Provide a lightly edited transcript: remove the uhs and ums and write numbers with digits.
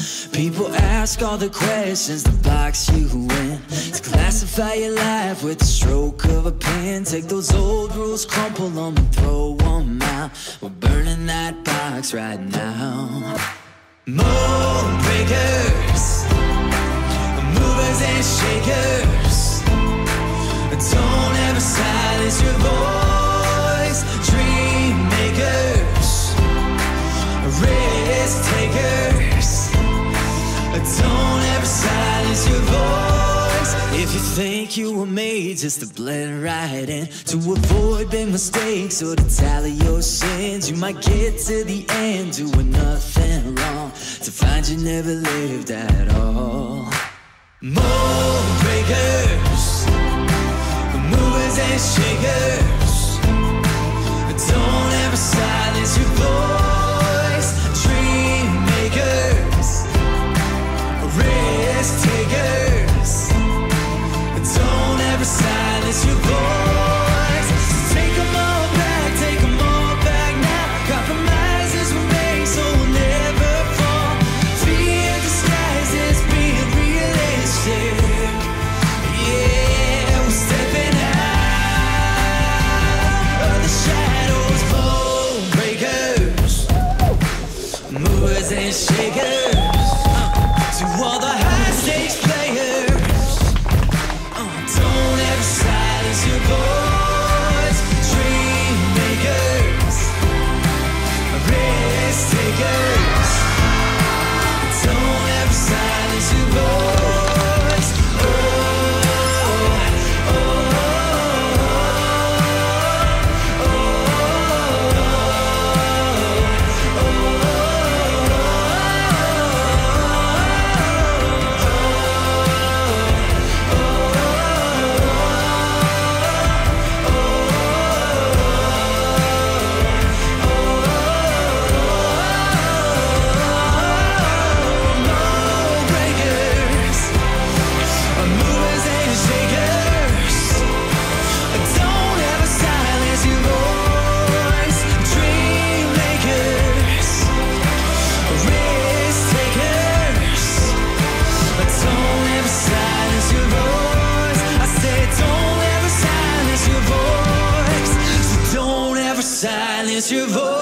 People ask all the questions to box you in, to classify your life with the stroke of a pen. Take those old rules, crumple them and throw them out. We're burning that box right now. Mold breakers, movers and shakers, don't ever silence your voice. Dream makers, risk takers, don't ever silence your voice. If you think you were made just to blend right in, to avoid big mistakes or to tally your sins, you might get to the end doing nothing wrong, to find you never lived at all. Mold breakers, movers and shakers, don't ever silence your voice. Dream makers, risk takers, don't ever silence your voice. So take them all back now. Compromises were made so we'll never fall. Fear disguises being realistic. Yeah, we're stepping out of the shadows. Bone breakers, movers and shakers, to all the high stakes players, don't ever silence your voice. Dream makers, risk takers, don't ever silence your voice. Silence your voice.